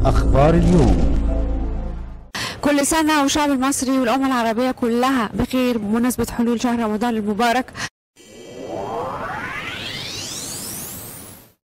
أخبار اليوم. كل سنة والشعب المصري والأمة العربية كلها بخير بمناسبة حلول شهر رمضان المبارك.